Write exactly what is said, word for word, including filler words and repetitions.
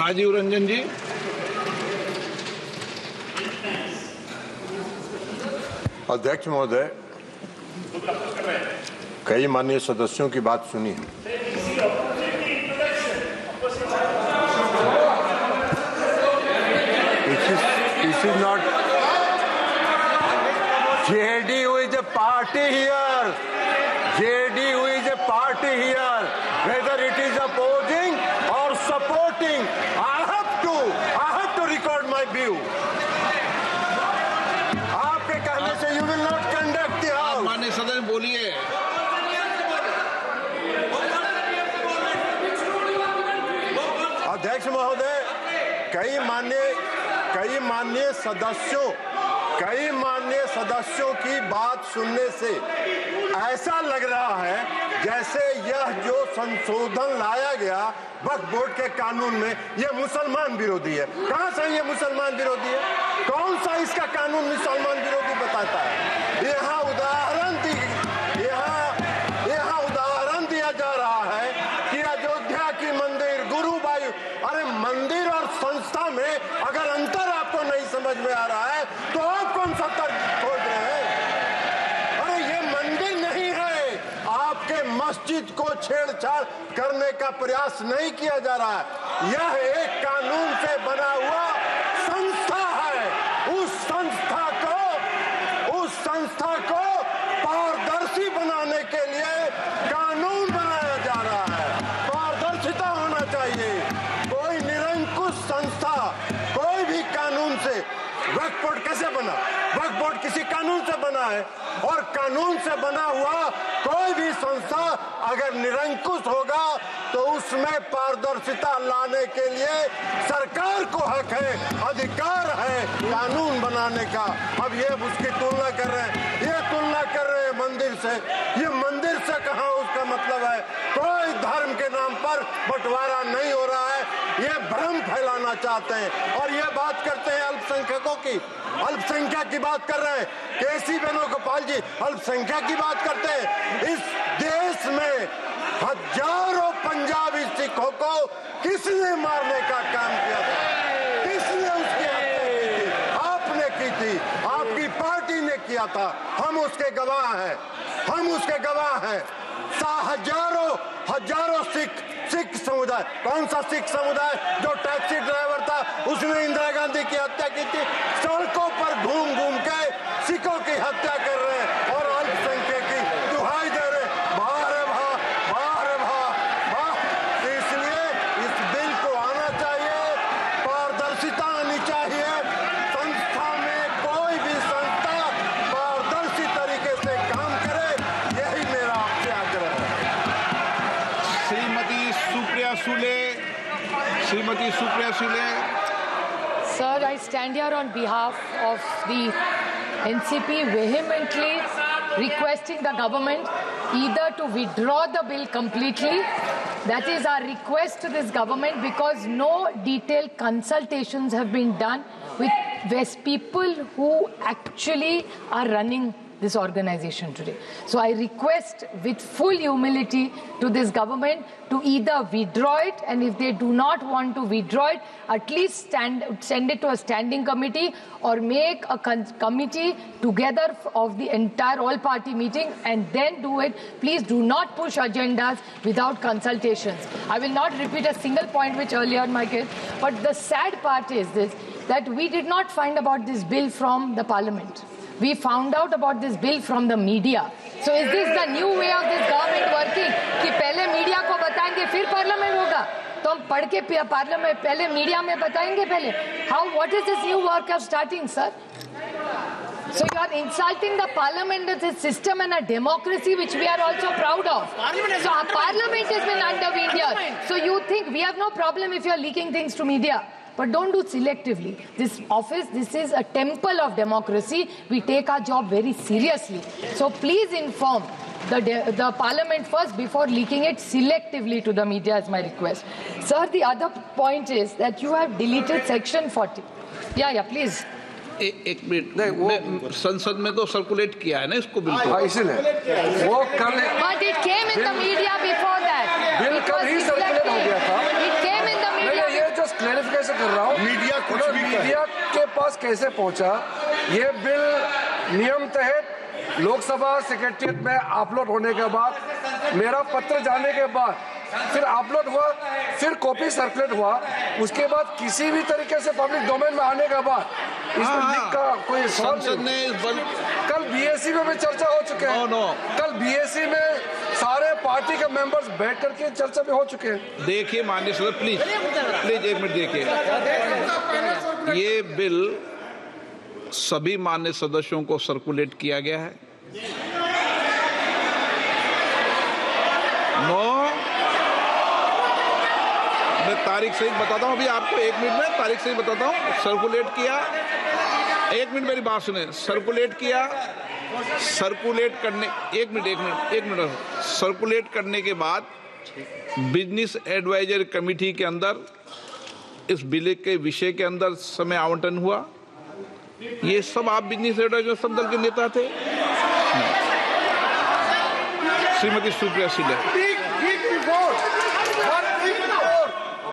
राजीव रंजन जी। अध्यक्ष महोदय, कई माननीय सदस्यों की बात सुनी है। This is not J D U is a party here. J D U is a party here. Whether it is opposing or supporting, I have to, I have to record my view. आपके कहने से you will not conduct the house. माननीय सदन बोलिए। अध्यक्ष महोदय, कई माननीय कई माननीय सदस्यों कई माननीय सदस्यों की बात सुनने से ऐसा लग रहा है जैसे यह जो संशोधन लाया गया वक्फ बोर्ड के कानून में यह मुसलमान विरोधी है। कहां से ये मुसलमान विरोधी है? कौन सा इसका कानून मुसलमान विरोधी बताता है? यहाँ उदाहरण दी यहाँ यहाँ उदाहरण दिया जा रहा है कि अयोध्या की मंदिर गुरुवायु, अरे मंदिर और संस्था में अगर अंतर आपको नहीं समझ में आ रहा है तो आप कौन सा तर्क खोज रहे हैं? अरे ये मंदिर नहीं है, आपके मस्जिद को छेड़छाड़ करने का प्रयास नहीं किया जा रहा है। यह एक कानून से बना हुआ संस्था है। उस संस्था को उस संस्था को पारदर्शी बनाने के लिए कानून बनाया जा रहा है। पारदर्शिता होना चाहिए। कोई निरंकुश संस्था कोई भी कानून से, वक्फ बोर्ड कैसे बना? वक्फ बोर्ड किसी कानून से बना है और कानून से बना हुआ कोई भी संस्था अगर निरंकुश होगा तो उसमें पारदर्शिता लाने के लिए सरकार को हक है, अधिकार है कानून बनाने का। अब ये उसकी तुलना कर रहे हैं, ये तुलना कर रहे हैं मंदिर से। ये मंदिर से कहाँ उसका मतलब है? कोई धर्म के नाम पर बंटवारा नहीं हो रहा है। ये भ्रम फैलाना चाहते हैं और ये बात करते हैं अल्पसंख्यकों की, अल्पसंख्यक की बात कर रहे हैं। केसी वेणुगोपाल जी अल्पसंख्यक की बात करते हैं। इस देश में हजारों पंजाबी सिखों को किसने मारने का काम किया था? किसने उसकी हत्या की थी? आपने की थी, आपकी पार्टी ने किया था। हम उसके गवाह हैं, हम उसके गवाह हैं। हजारों हजारों सिख सिख समुदाय, कौन सा सिख समुदाय जो टैक्सी ड्राइवर था उसने इंदिरा गांधी की हत्या की थी? सड़कों पर घूम घूम के सिखों की हत्या कर रहे हैं और अल्पसंख्यक की दुहाई दे रहे हैं। बाहर है भा बाहर है भा बाहर। इसलिए इस बिल को आना चाहिए, पारदर्शिता आनी चाहिए। संस्था में कोई भी संस्था पारदर्शी तरीके से काम करे, यही मेरा आपसे आग्रह है। Shrimati Supriya Sule Shrimati Supriya Sule Sir, I stand here on behalf of the N C P vehemently requesting the government either to withdraw the bill completely. That is our request to this government, because no detailed consultations have been done with West people who actually are running this organization today. So I request with full humility to this government to either withdraw it, and if they do not want to withdraw it, at least stand, send it to a standing committee or make a committee together of the entire all-party meeting and then do it. Please do not push agendas without consultations. I will not repeat a single point which earlier my kid, but the sad part is this, that we did not find about this bill from the parliament. We found out about this bill from the media. So is this the new way of this government working? कि पहले media को बताएंगे फिर parliament होगा? तो हम पढ़ के पार्लियामेंट पहले मीडिया में बताएंगे पहले? How? What is this new work of starting, sir? So you are insulting the parliament as a system and a democracy which we are also proud of. So our parliament has been undermined here. So you think we have no problem if you are leaking things to media? But don't do selectively. This office, this is a temple of democracy. We take our job very seriously. So please inform the, the parliament first before leaking it selectively to the media, is my request. Sir, the other point is that you have deleted section forty. Yeah, yeah, please. ए, एक minute, वो संसद में तो circulate किया है ना इसको bill को, इसलिए वो कल But it came in the media before that. Bill कल ही सर्कुलेट हो गया था। It came in the media. ये just पास कैसे पहुंचा? ये बिल नियम तहत लोकसभा सेक्रेटरीट में अपलोड होने के बाद, मेरा पत्र जाने के बाद फिर अपलोड हुआ, फिर कॉपी सर्कुलेट हुआ, उसके बाद किसी भी तरीके से पब्लिक डोमेन में आने के बाद इसमें लीक का कोई संसद ने इस बल... कल बीएससी में भी चर्चा हो चुके हैं। नो नो कल बीएससी में सारे पार्टी के मेंबर्स बैठ करके चर्चा में हो चुके हैं। देखिए माननीय सदस्य, प्लीज प्लीज एक मिनट देखिए, ये बिल सभी माननीय सदस्यों को सर्कुलेट किया गया है। नो, मैं तारीख सही बताता हूँ अभी आपको, एक मिनट में तारीख सही बताता हूँ। सर्कुलेट किया, एक मिनट मेरी बात सुने, सर्कुलेट किया, सर्कुलेट करने एक मिनट एक मिनट एक मिनट सर्कुलेट करने के बाद बिजनेस एडवाइजरी कमेटी के अंदर इस बिल के विषय के अंदर समय आवंटन हुआ। ये सब आप बिजनेस एडवाइजर सब दल के नेता थे। श्रीमती सुप्रिया सुले।